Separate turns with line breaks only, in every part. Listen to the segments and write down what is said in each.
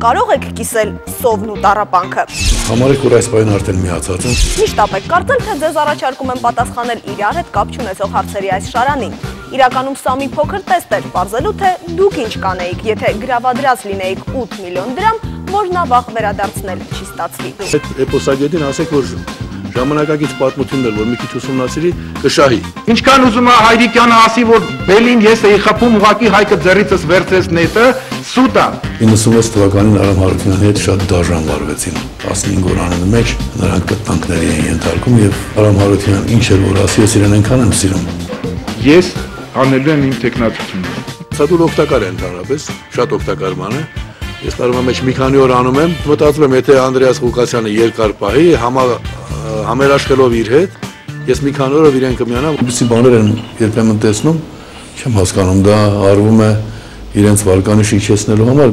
կարող եք կիսել սովն ու տառապանքը։
Համարեք, որ այս պահին արդեն միացած եմ։
Միշտ ապեք կարծել, թե ձեզ առաջարկում եմ պատասխանել իրար հետ կապ չունեցող հարցերի այս շարանին։ Իրականում սա մի փոքր տեստ էր, պարզելու թե դուք ինչ կանեիք, եթե գրավադրած լինեիք 8 միլիոն դրամ, որն ավաղ վերադարձնել չի ստացվի։
Այդ էպոսագետին ասեք, որ ժամանակակից պատմությունն էր, որ մի քիչ ուսումնասիրի, կշահի։
Ինչքան ուզում է Հայրիկյանը ասի, որ Բելին ես էի խփում, ուղղակի Հայկը ձեռիցս վերցրեց նետը, սուտ է։
96 թվականին Արամ Հարությունյանի հետ շատ դաժան վարվեցին։ 15 օր անունի մեջ նրանք կտանքների էին ենթարկում եւ Արամ Հարությունյանն ինչ էր որ ասի, ես իրեն այնքան եմ սիրում։
Ես անելու եմ իմ տեխնացությունը։
Սա դուր օգտակար է ընդհանրապես, շատ օգտակար բան է։ Ես տարվա մեջ մի քանի օր անում եմ, մտածում եմ, եթե Անդրեաս Ղուկասյանը երկար պահի, համերաշխելով իր հետ, ես մի քանի օրով իրեն կմիանամ, որպեսզի բաներ են երբեմն տեսնում, չեմ հասկանում, դա արվում է իրենց վարկանիշը իջեցնելու համար։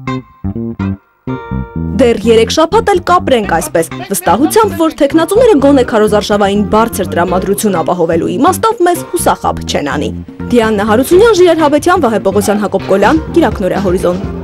Դեռ 3 շաբաթ էլ կապրենք այսպես, վստահությամբ, որ թեկնածուները գոնե քարոզարշավային բարձր տրամադրություն ապահովելու իմաստով մեզ հուսախաբ չեն անի։ Դիանա Հարությունյան, Ժիրայր Հավետյան, Վահե Պողոսյան, Հակոբ Կոլյան, Կիրակնորիա Հորիզոն։